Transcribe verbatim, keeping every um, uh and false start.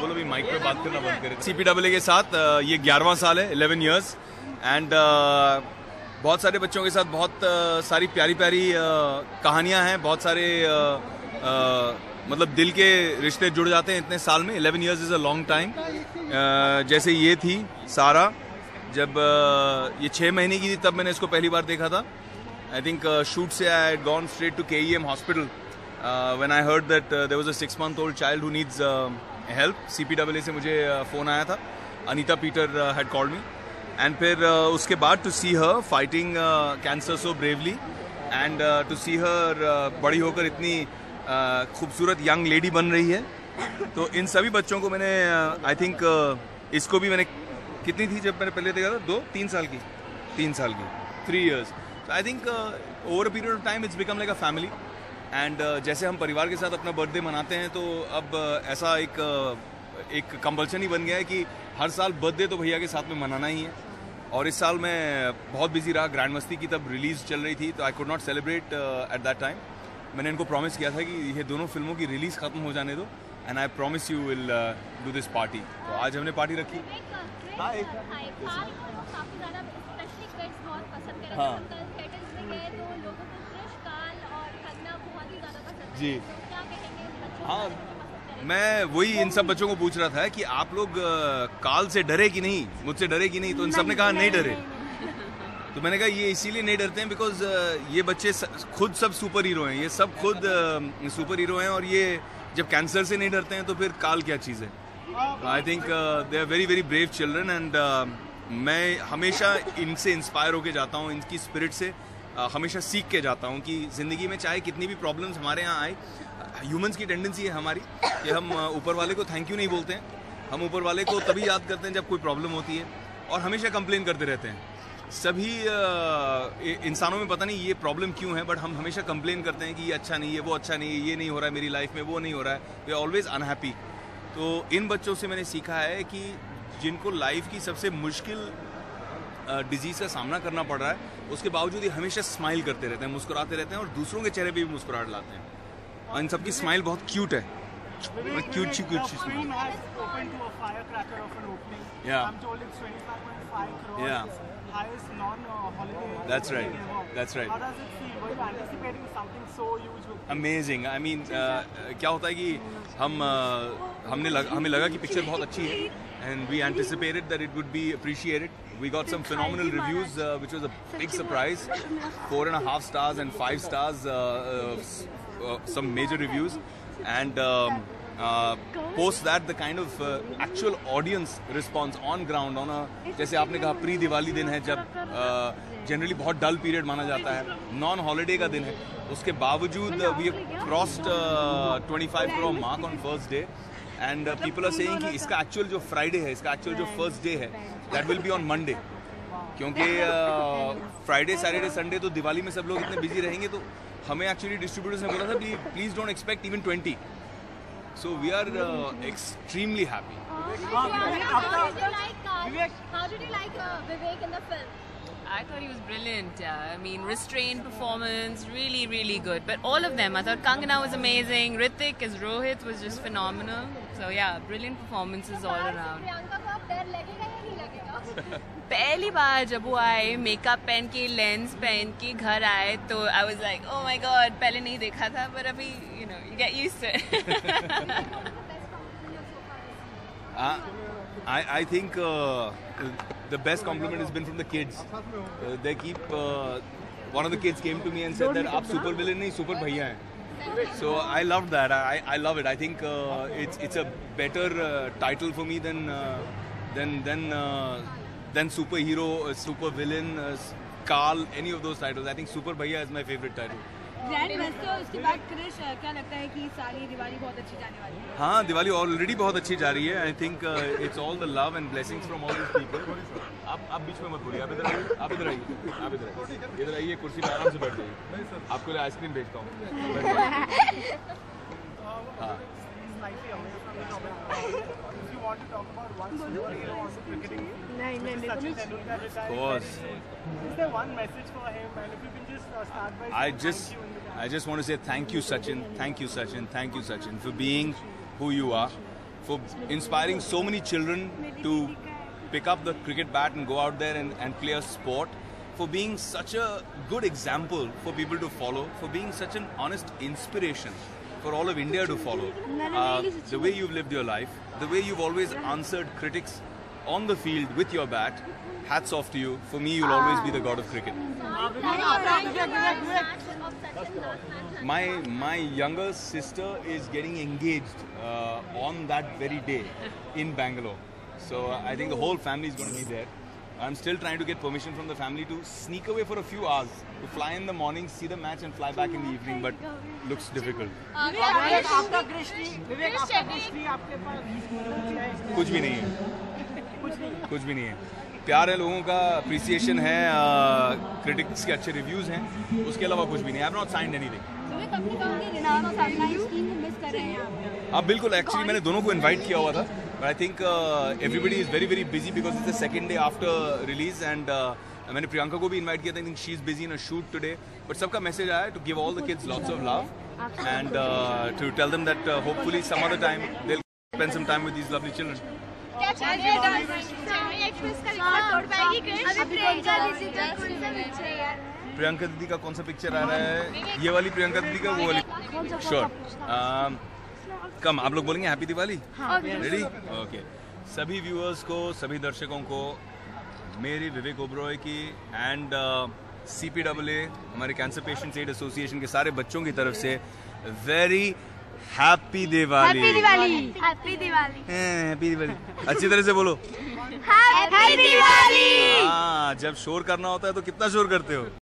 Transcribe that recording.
बोलो भी माइक पे बात करना बंद करें। सीपी डबल ए के साथ ये ग्यारहवां साल है, इलेवन इयर्स, एंड बहुत सारे बच्चों के साथ बहुत सारी प्यारी प्यारी कहानियां हैं, बहुत सारे मतलब दिल के रिश्ते जुड़ जाते हैं इतने साल में। Eleven years is a long time. जैसे ये थी सारा, जब ये छः महीने की थी तब मैंने इसको पहली बार देखा था। आई थिंक शूट से I had gone straight to K E M hospital when I heard that there was a six month old child who needs help. CP double A से मुझे फ़ोन आया था, Anita Peter had called me, and फिर uh, उसके बाद to see her fighting cancer so bravely, and to see her बड़ी होकर इतनी uh, खूबसूरत यंग लेडी बन रही है। तो इन सभी बच्चों को मैंने आई uh, थिंक uh, इसको भी मैंने, कितनी थी जब मैंने पहले देखा था, दो तीन साल की तीन साल की थ्री इयर्स। तो I think over a period of time it's become like a family. And जैसे हम परिवार के साथ अपना बर्थडे मनाते हैं, तो अब uh, ऐसा एक uh, एक कंपल्सन ही बन गया है कि हर साल बर्थडे तो भैया के साथ में मनाना ही है। और इस साल मैं बहुत बिजी रहा, ग्रैंड मस्ती की तब रिलीज़ चल रही थी, तो I could not celebrate at that time. मैंने इनको प्रॉमिस किया था कि ये दोनों फिल्मों की रिलीज़ ख़त्म हो जाने दो, and I promise you will do this party. तो आज हमने पार्टी रखी। जी हाँ, मैं वही इन सब बच्चों को पूछ रहा था कि आप लोग काल से डरे कि नहीं, मुझसे डरे कि नहीं। तो इन सब ने कहा नहीं डरे। तो मैंने कहा ये इसीलिए नहीं डरते हैं बिकॉज ये बच्चे खुद सब सुपर हीरो हैं, ये सब खुद सुपर हीरो हैं, और ये जब कैंसर से नहीं डरते हैं तो फिर काल क्या चीज़ है। I think they are very very brave children, and मैं हमेशा इनसे इंस्पायर होके जाता हूँ, इनकी स्पिरिट से uh, हमेशा सीख के जाता हूँ कि ज़िंदगी में चाहे कितनी भी प्रॉब्लम्स हमारे यहाँ आए, ह्यूमंस की टेंडेंसी है हमारी कि हम ऊपर वाले को थैंक यू नहीं बोलते हैं। हम ऊपर वाले को तभी याद करते हैं जब कोई प्रॉब्लम होती है, और हमेशा कंप्लेन करते रहते हैं। सभी इंसानों में पता नहीं ये प्रॉब्लम क्यों है, बट हम हमेशा कंप्लेन करते हैं कि ये अच्छा नहीं है, वो अच्छा नहीं है, ये नहीं हो रहा है मेरी लाइफ में, वो नहीं हो रहा है, वी आर ऑलवेज अनहैप्पी। तो इन बच्चों से मैंने सीखा है कि जिनको लाइफ की सबसे मुश्किल डिजीज़ का सामना करना पड़ रहा है, उसके बावजूद ये हमेशा स्माइल करते रहते हैं, मुस्कुराते रहते हैं, और दूसरों के चेहरे पर भी मुस्कुराहट लाते हैं। और इन सबकी स्माइल बहुत क्यूट है, क्यूट सी क्यूट सी smile. Yeah. Highest non-holiday. That's right. That's right. How does it feel? Were you anticipating something so huge? Amazing. I mean, uh, क्या होता है कि हम uh, हमने लग, हमें लगा कि पिक्चर बहुत अच्छी है, and we anticipated that it would be appreciated. We got some phenomenal reviews, uh, which was a big surprise. Four and a half stars and five stars. Uh, uh, uh, some major reviews, and. Um, Uh, post that the kind of uh, actual audience response on ground on a, जैसे आपने कहा pre Diwali दिन है, जब generally uh, बहुत डल period माना जाता है, नॉन हॉलीडे का दिन है, उसके बावजूद we crossed twenty five crore mark on first day, and people are saying कि इसका एक्चुअल जो फ्राइडे है, इसका एक्चुअल जो फर्स्ट डे है, that will be on Monday, क्योंकि फ्राइडे सैटरडे संडे तो दिवाली में सब लोग इतने बिजी रहेंगे। तो हमें एक्चुअली डिस्ट्रीब्यूटर्स ने बोला था कि please don't expect even twenty. So we are uh, extremely happy. How did you like, uh, how did you like uh, Vivek in the film? I thought he was brilliant. Yeah, I mean, restrained performance, really, really good. But all of them, I thought Kangana was amazing. Ritik as Rohit was just phenomenal. So yeah, brilliant performances all around. Priyanka को अब डर लगेगा या नहीं लगेगा? पहली बार जब वो आए, मेकअप पहन के, लेंस पहन के घर आए, तो I was like oh my god, पहले नहीं देखा था, पर अभी you know you get used to it. I I think uh, the best compliment has been from the kids. Uh, they keep uh, one of the kids came to me and said that आप super villain नहीं, super भैया हैं. So I loved that. I I love it. I think uh, it's it's a better uh, title for me than uh, than than uh, than superhero, uh, super villain, uh, Carl, any of those titles. I think super भैया is my favorite title. उसके बाद क्रिश, क्या लगता है कि सारी दिवाली बहुत अच्छी जाने वाली है? हाँ, दिवाली ऑलरेडी बहुत अच्छी जा रही है. I think it's all the love and blessings from all this people. आप आप बीच में मत बोलिए, आप इधर आइए, आप इधर आइए, आप इधर आइए, इधर आइए, कुर्सी पे आराम से बैठ जाइए. आपके लिए आइसक्रीम भेजता हूँ. हाँ. नहीं नहीं Of course. Is there one message for him, and if you can just uh, start by I just I just want to say thank you, Sachin. Thank you, Sachin. Thank you, Sachin, for being who you are, for inspiring so many children to pick up the cricket bat and go out there and, and play a sport, for being such a good example for people to follow, for being such an honest inspiration for all of India to follow. Uh, the way you've lived your life, the way you've always answered critics on the field with your bat, hats off to you. For me, you'll always be the god of cricket. My my younger sister is getting engaged uh, on that very day in Bangalore. So uh, I think the whole family is going to be there. I'm still trying to get permission from the family to sneak away for a few hours, to fly in the morning, see the match and fly back in the evening, but looks difficult. कुछ भी नहीं है, कुछ भी नहीं है. प्यार है लोगों का, अप्रिसिएशन है, क्रिटिक्स के अच्छे रिव्यूज हैं, उसके अलावा कुछ भी नहीं. I have not signed anything. अब बिल्कुल, एक्चुअली मैंने दोनों को इनवाइट किया हुआ था, but I think uh, everybody is very very busy because it's the second day after release, and uh, मैंने प्रियंका को भी इनवाइट किया था. I think she's busy in a shoot today, but सबका मैसेज आया to give all the kids lots of love and uh, to tell them that uh, hopefully some other time they'll spend some time with these lovely children. क्या चाहिए express का record तोड़ पाएगी क्रिश? अभी प्रियंका दीदी का कौन सा पिक्चर है यार? प्रियंका दीदी का कौन सा पिक्चर आ रहा है? ये वाली प्रियंका दीदी का, वो वाली. श्योर. कम आप लोग बोलेंगे हैप्पी दिवाली. रेडी? ओके. सभी व्यूअर्स को, सभी दर्शकों को मेरी विवेक ओबरॉय की and C P double A, हमारे कैंसर पेशेंट्स एड एसोसिएशन के सारे बच्चों की तरफ से very happy Diwali. Happy Diwali. Happy Diwali. Happy Diwali. अच्छी तरह से बोलो. हैप्पी दिवाली. हाँ, जब शोर करना होता है तो कितना शोर करते हो?